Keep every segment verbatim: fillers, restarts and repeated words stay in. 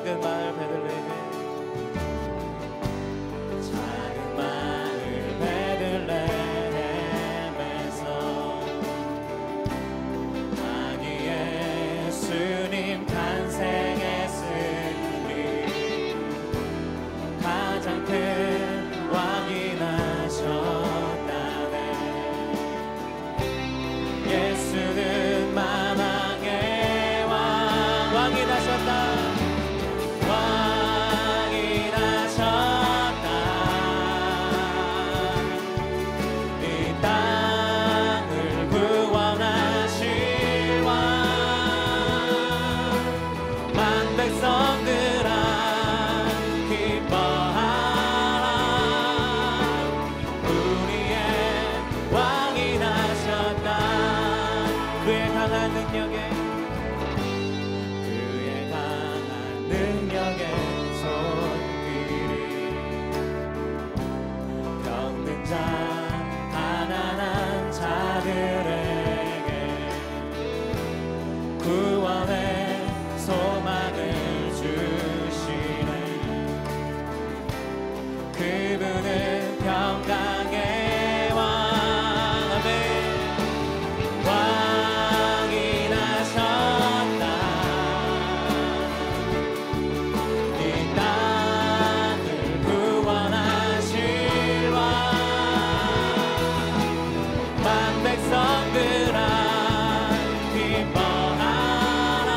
작은 마을 베들레헴에 작은 마을 베들레헴에서 아기 예수님 탄생했으니 가장 큰 왕이 나셨다네. 예수는 만왕의 왕, 왕이 나셨다. 왕이 나셨다. 이 땅을 구원하실 왕. 만 백성들아 기뻐하라. 우리의 왕이 나셨다. 그의 강한 능력에 그의 강한 능력에 손길이 병든 자 가난한 자들에게 구원의 소망을 주시네. 그분은 평강의 왕. 아멘. 왕이 나셨다. 이 땅을 구원하실 왕. 만 백성들아 기뻐하라.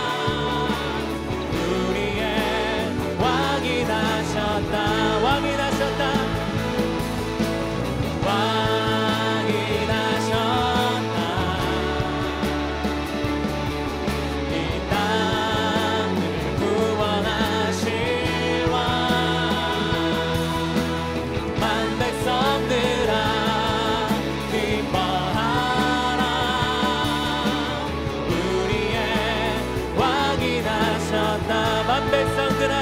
우리의 왕이 나셨다. 왕이 나셨다. 왕이 나셨다. 이 땅을 구원하실 왕. 만 백성들아 기뻐하라. 우리의 왕이 나셨다. 만 백성들아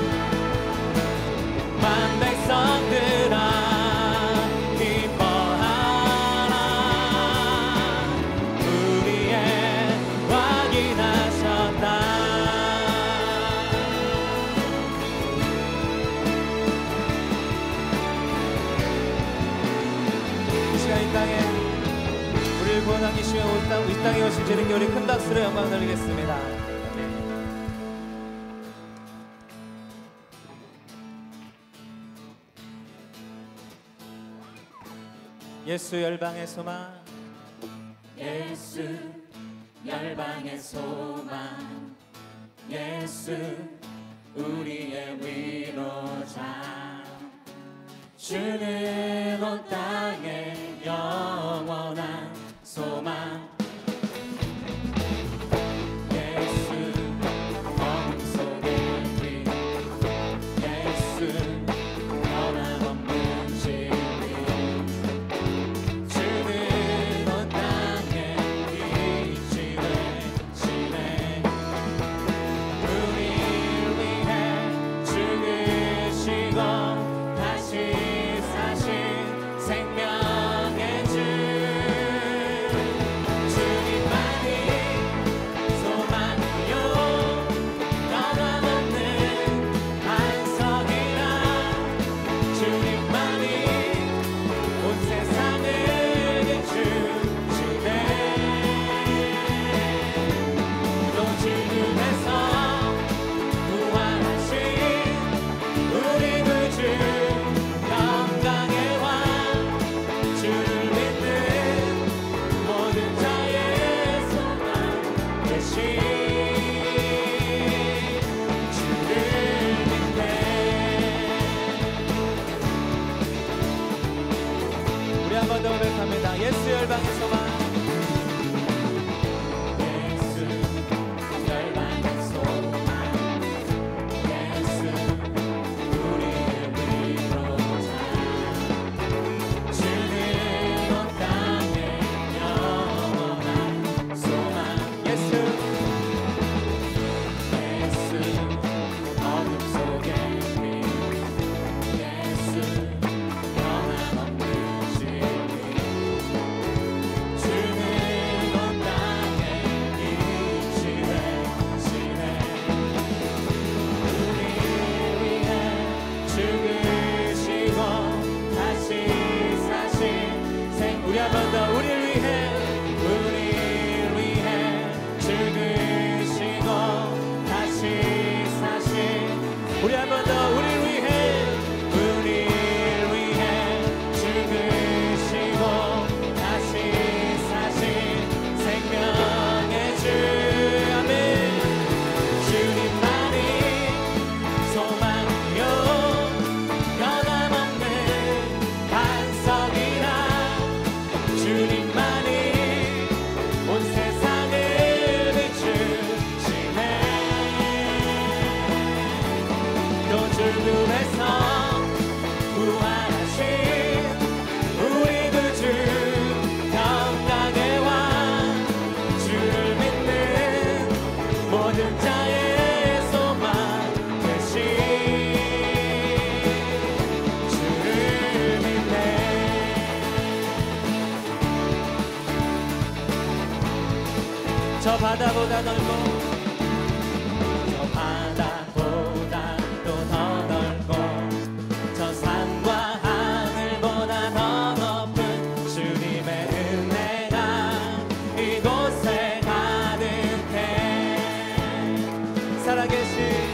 만 백성들아 기뻐하라. 우리의 왕이 나셨다. 이 시간 이 땅에 우리를 구원하기 위해 이 땅에 오신 주님께 우리 큰 박수로 영광 돌리겠습니다. 예수 열방의 소망. 예수 열방의 소망. 예수 우리의 위로자. 주는 온 땅에 영원한 소망. 예수 어둠 속의 빛. 예수 변함없는 진리. 주는 온 땅에 빛이 되시네. 우리를 위해 죽으시고 다시 사신 생명의 주. 주님만이 소망이요 변함없는 반석이라. 주님만이 온 세상을 비추시네. 또 죽음에서 부활하신 우리 구주 영광의 왕. 주를 믿는 모든 자의 소망 되신 주를 믿네. 우리 한 번 더 고백합니다. 예수 열방의 소망. 예수 열방의 소망. 예수 우리의 위로자. 주는 온 땅에 영원한 소망. 예수 예수 어둠 속의 빛. 예수 변함없는 진리. 저 바다보다 넓고 저 바다보다 또 더 넓고 저 산과 하늘보다 더 높은 주님의 은혜가 이곳에 가득해. 살아계신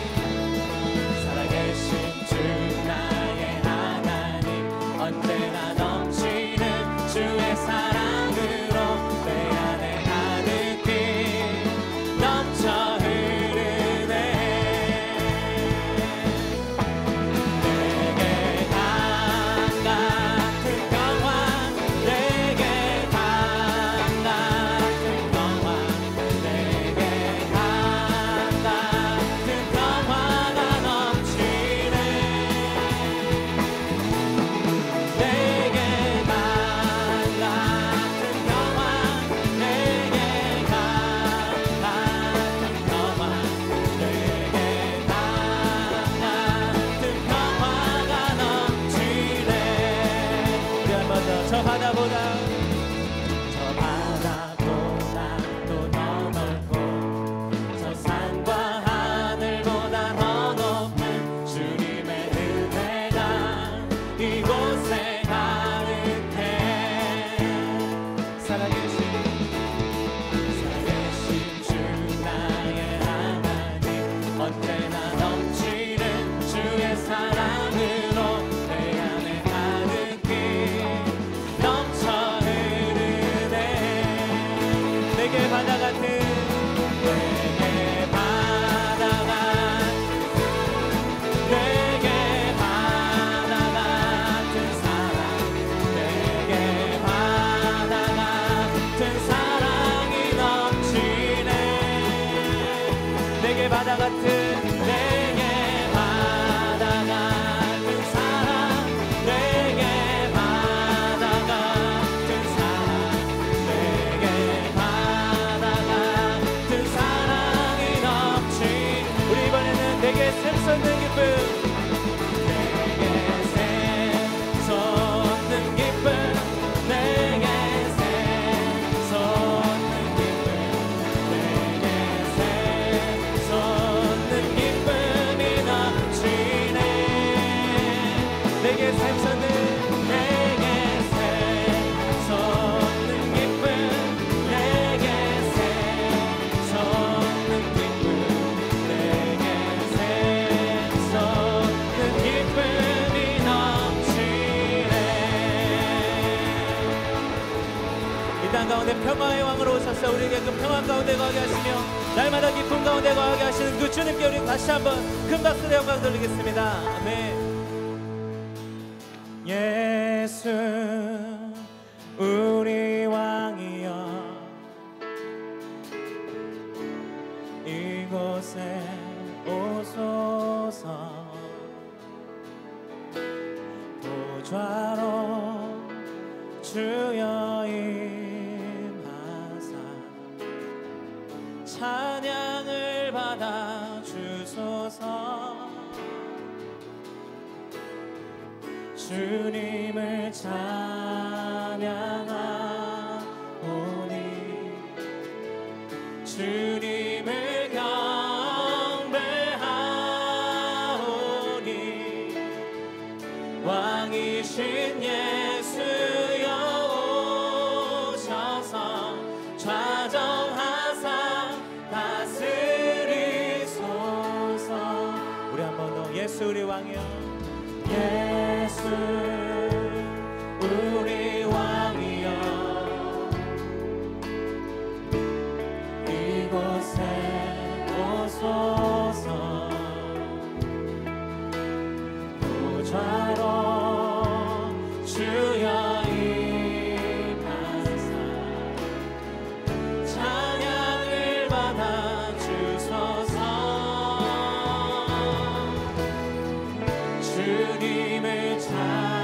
살아계신 주 나의 하나님 언제나 넘치는 주의 사랑으로 내 안에 가득히 넘쳐 흐르네. 내게 강 같은 평화 내게 강 같은 평화 내게 강 같은 평화가 넘치네. 내게 강 같은 평화 내게 강 같은 평화 내게 강 같은 평화가 넘치네. 우리 한 번 더 저 바다보다 저 바다보다 또 더 넓고 저 산과 하늘보다 더 높은 주님의 은혜가 이곳에 가득해. 살아계신 살아계신 주 나의 하나님 언제나 넘치는 주의 사랑으로 내 안에 가득히 넘쳐 흐르네. 내게 바다 같은 내게 바다가 내게 바다 같은 사랑 내게 바다 같은 사랑이 넘치네. 내게 바다 같은 내게 바다 같은 사랑 내게 바다 같은 사랑 내게 바다 같은 사랑이 넘치. 우리 이번에는 내게 샘솟는 기쁨 내게 샘솟는 기쁨 내게 샘솟는 기쁨 내게 샘솟는 기쁨이 넘치네. 내게 샘솟는 내게 샘솟는 기쁨 내게 샘솟는 기쁨 내게 샘솟는 기쁨이 넘치네. 이 땅 가운데 평화의 왕으로 오셔서 우리에게 그 평화 가운데 거하게 하시며 날마다 기쁨 가운데 거하게 하시는 그 주님께 우리 다시 한번 큰 박수로 영광 돌리겠습니다. 아멘. 예수 우리 왕이여 이곳에 오소서. 보좌로 주여 임하사 찬양을 받아 주소서. 주님을 찬양하오니 주님을 경배하오니 왕이신 예수여 오셔서 좌정하사 다스리소서. 우리 한 번 더 예수 우리 왕이여 예수 우리 왕이여 이곳에 오소서. 보좌로 주여 임하사 찬양을 받아 주소서. 주님을 찬양하오니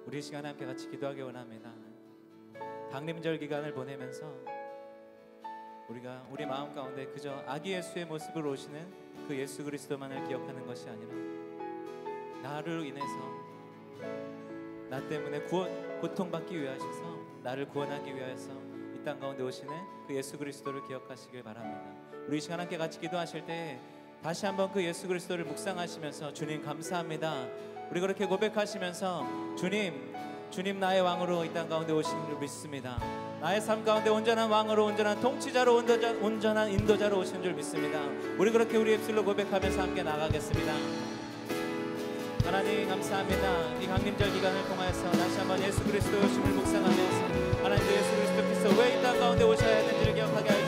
우리 시간 함께 같이 기도하기 원합니다. 강림절 기간을 보내면서 우리가 우리 마음 가운데 그저 아기 예수의 모습으로 오시는 그 예수 그리스도만을 기억하는 것이 아니라 나를 인해서 나 때문에 구원, 고통받기 위하셔서 나를 구원하기 위하여서 이 땅 가운데 오시는 그 예수 그리스도를 기억하시길 바랍니다. 우리 이 시간 함께 같이 기도하실 때 다시 한번 그 예수 그리스도를 묵상하시면서 주님 감사합니다. 우리 그렇게 고백하시면서 주님, 주님 나의 왕으로 이 땅 가운데 오시는 줄 믿습니다. 나의 삶 가운데 온전한 왕으로, 온전한 통치자로, 온전한, 온전한 인도자로 오시는 줄 믿습니다. 우리 그렇게 우리 입술로 고백하면서 함께 나가겠습니다. 하나님 감사합니다. 이 강림절 기간을 통하여서 다시 한번 예수 그리스도의 오심을 묵상하면서 하나님 그 예수 그리스도께서 왜 이 땅 가운데 오셔야 하는지를 기억하게